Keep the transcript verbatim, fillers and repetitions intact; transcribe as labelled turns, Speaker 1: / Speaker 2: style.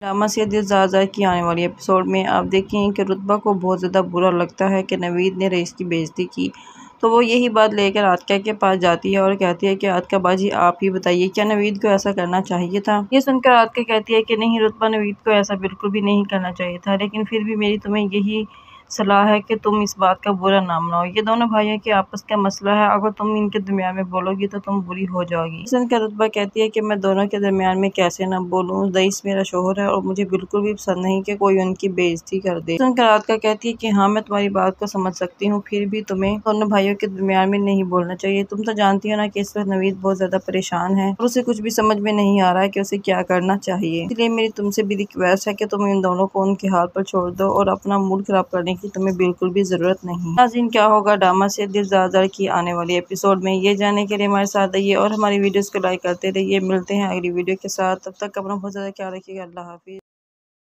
Speaker 1: Drama serial ज़ाज़ा की आने वाली एपिसोड में आप देखें कि रुतबा को बहुत ज़्यादा बुरा लगता है कि नवीद ने रईस की बेइज्जती की। तो वो यही बात लेकर आतिका के पास जाती है और कहती है कि आतिका बाजी आप ही बताइए, क्या नवीद को ऐसा करना चाहिए था। ये सुनकर आतिका कहती है कि नहीं रुतबा, नवीद को ऐसा बिल्कुल भी नहीं करना चाहिए था, लेकिन फिर भी मेरी तुम्हें यही सलाह है कि तुम इस बात का बुरा ना मनाओ। ये दोनों भाइयों के आपस का मसला है, अगर तुम इनके दरमियान में बोलोगी तो तुम बुरी हो जाओगी। सुनकर रुतबा कहती है कि मैं दोनों के दरमियान में कैसे ना बोलूं, रईस मेरा शोहर है और मुझे बिल्कुल भी पसंद नहीं कि कोई उनकी बेइज्जती कर दे। सुनकर आतिका कहती है कि हाँ, मैं तुम्हारी बात को समझ सकती हूँ, फिर भी तुम्हें दोनों भाइयों के दरमियान में नहीं बोलना चाहिए। तुम तो जानती हो ना कि इस वक्त नवीद बहुत ज्यादा परेशान है और उसे कुछ भी समझ में नहीं आ रहा है कि उसे क्या करना चाहिए। इसलिए मेरी तुमसे भी रिक्वेस्ट है कि तुम इन दोनों को उनके हाल पर छोड़ दो और अपना मूड खराब करने की तुम्हें बिल्कुल भी जरूरत नहीं। नाज़रीन, क्या होगा ड्रामा सीरियल ज़ाज़ा की आने वाली एपिसोड में, ये जानने के लिए हमारे साथ रहिए और हमारी वीडियोस को लाइक करते रहिए। मिलते हैं अगली वीडियो के साथ, तब तक अपना बहुत ज्यादा ख्याल रखिएगा। अल्लाह हाफिज।